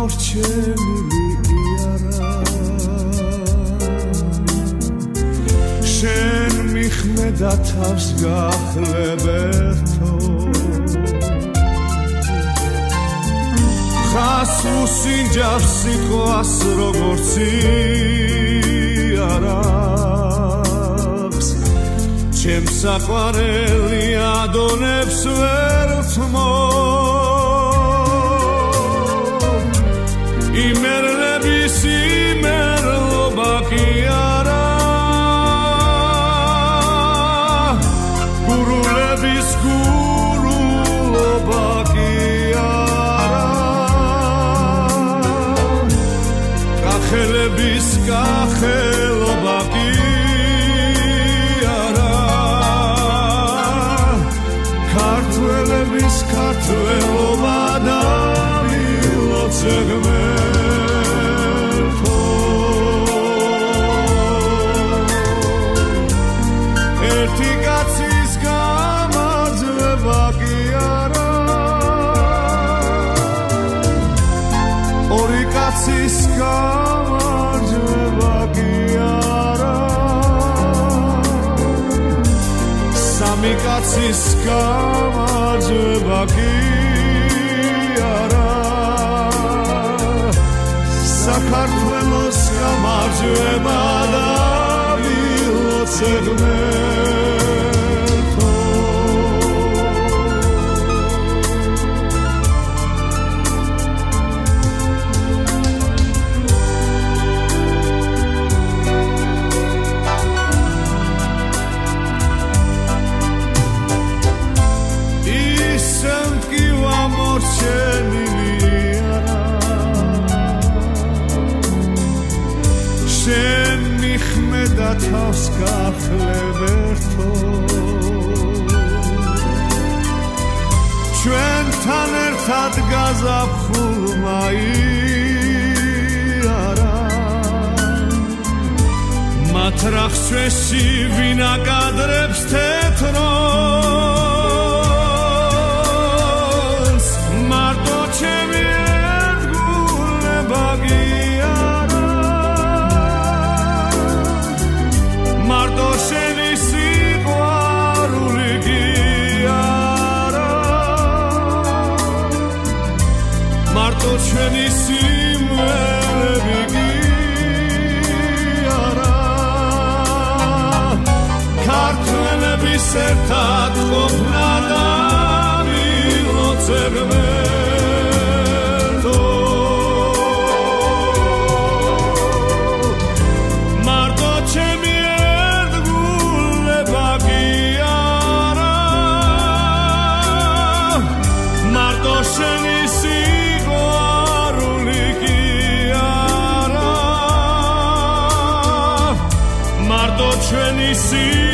გამორჩენილი არა შენ მიხმედა თავს გახლებერთო ხას უსინჯავს სიტყვას როგორც იარაღს ჩემს საყვარელი ადონებს ვერ ვთმო იმერლების იმერლობა კი არა გურულების გურულობა კი არა კახელების კახელობა კი არა ქართველების ქართველობა და მილოცეგმე გამარჯვება კი არა სამი კაცის გამარჯვება კი არა საქართველოს გამარჯვება და მილოცეგმე შენ მიხმედა თავს გახლებერთო ჩვენთან ერთად გაზაფხულმა იარა მათ რახს ჩვენში ვინ აკადრებს თეთროს მარტო ჩემი ერთგულება კი მარტო შენი სიყვარული კი არა მარტო ჩვენი სიმღერები კი არა ქართველების ერთად ყოფნა და მილოცებმე ჩვენი